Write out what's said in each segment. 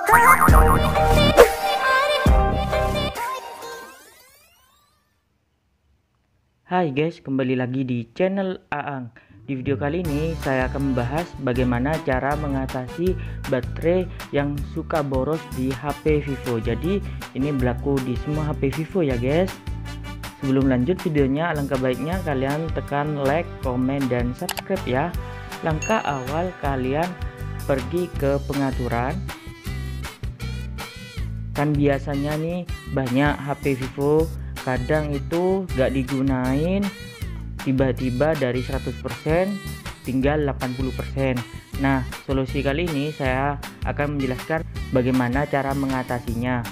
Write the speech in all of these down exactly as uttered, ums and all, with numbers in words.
Hai guys, kembali lagi di channel Aang. Di video kali ini saya akan membahas bagaimana cara mengatasi baterai yang suka boros di H P Vivo. Jadi ini berlaku di semua H P Vivo ya guys. Sebelum lanjut videonya, alangkah baiknya kalian tekan like, komen, dan subscribe ya. Langkah awal, kalian pergi ke pengaturan. Kan biasanya nih banyak H P Vivo kadang itu gak digunain, tiba-tiba dari seratus persen tinggal delapan puluh persen. Nah, solusi kali ini saya akan menjelaskan bagaimana cara mengatasinya.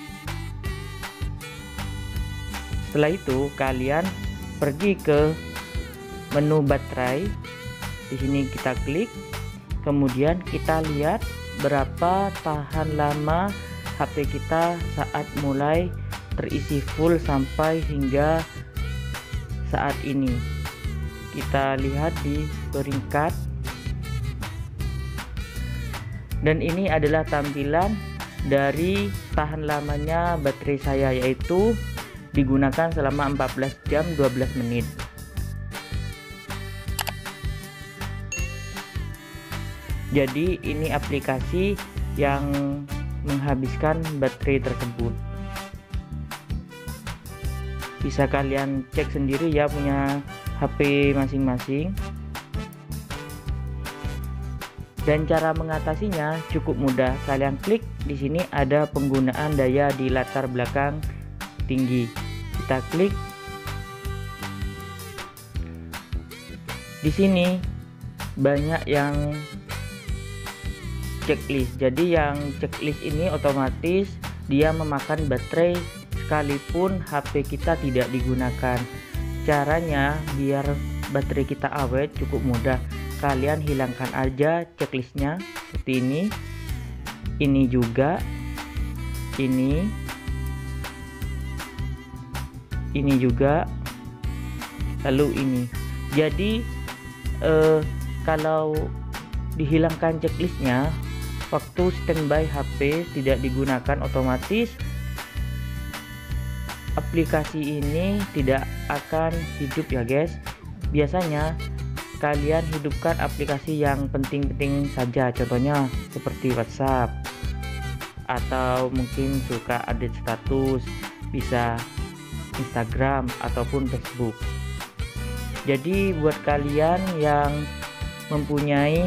Setelah itu kalian pergi ke menu baterai. Di sini kita klik, kemudian kita lihat berapa tahan lama H P kita saat mulai terisi full sampai hingga saat ini. Kita lihat di peringkat, dan ini adalah tampilan dari tahan lamanya baterai saya, yaitu digunakan selama empat belas jam dua belas menit. Jadi ini aplikasi yang menghabiskan baterai tersebut. Bisa kalian cek sendiri ya punya H P masing-masing. Dan cara mengatasinya cukup mudah. Kalian klik di sini ada penggunaan daya di latar belakang tinggi. Kita klik. Di sini banyak yang checklist. Jadi yang checklist ini otomatis dia memakan baterai sekalipun H P kita tidak digunakan. Caranya biar baterai kita awet cukup mudah. Kalian hilangkan aja checklistnya seperti ini. Ini juga, ini, ini juga, lalu ini. Jadi eh, kalau dihilangkan checklistnya, waktu standby H P tidak digunakan, otomatis aplikasi ini tidak akan hidup ya guys. Biasanya kalian hidupkan aplikasi yang penting-penting saja, contohnya seperti WhatsApp, atau mungkin suka update status, bisa Instagram ataupun Facebook. Jadi buat kalian yang mempunyai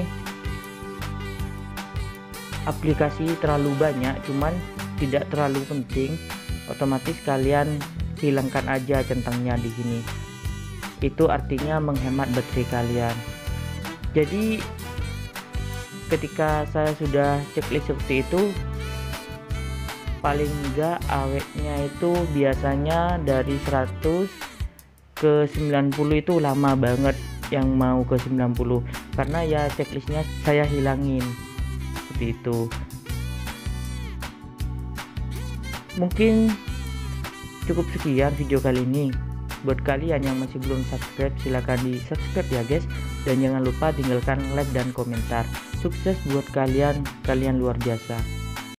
aplikasi terlalu banyak cuman tidak terlalu penting, otomatis kalian hilangkan aja centangnya di sini. Itu artinya menghemat baterai kalian. Jadi ketika saya sudah checklist seperti itu, paling enggak awetnya itu biasanya dari seratus ke sembilan puluh itu lama banget, yang mau ke sembilan puluh, karena ya checklistnya saya hilangin seperti itu. Mungkin cukup sekian video kali ini. Buat kalian yang masih belum subscribe, silahkan di subscribe ya guys, dan jangan lupa tinggalkan like dan komentar. Sukses buat kalian, kalian luar biasa.